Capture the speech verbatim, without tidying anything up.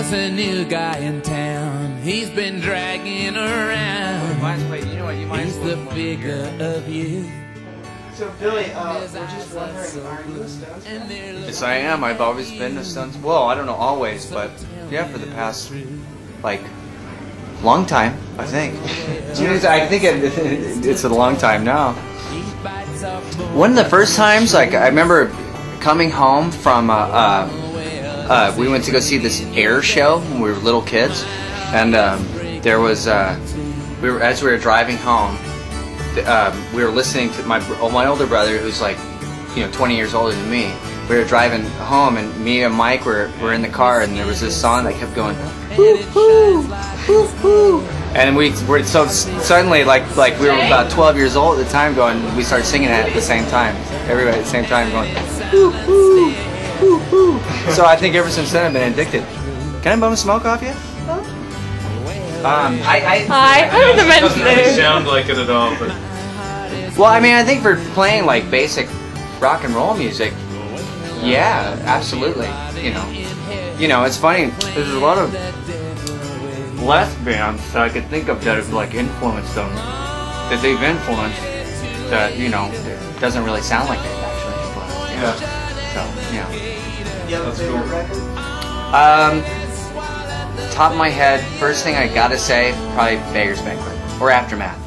There's a new guy in town. He's been dragging around. You know what, you might He's the figure of youth. So Billy, uh, we're just wondering, are you a Stones fan? Yes, I am. I've always been a Stones. Well, I don't know always, but yeah, for the past like long time, I think. I think it, it's a long time now. One of the first times, like I remember coming home from, uh, uh, uh, we went to go see this Air show when we were little kids, and um, there was, uh, we were as we were driving home. Um, we were listening to my my older brother, who's like, you know, twenty years older than me. We were driving home, and me and Mike were were in the car, and there was this song that kept going, hoo hoo, hoo hoo, and we were so suddenly like like we were about twelve years old at the time, going. We started singing it at the same time, everybody at the same time going, hoo hoo, hoo hoo. So I think ever since then I've been addicted. Can I bum a smoke off you? Um, I, I, Hi, I'm the men's Doesn't really sound like it at all, but well, I mean, I think for playing like basic rock and roll music, yeah, absolutely. You know, you know, it's funny. There's a lot of less bands that I could think of that have like influenced them, that they've influenced. That you know, it doesn't really sound like they've actually influenced. yeah. So, yeah. You have a That's favorite cool. record? Um, top of my head, first thing I gotta say, probably Beggar's Banquet or Aftermath.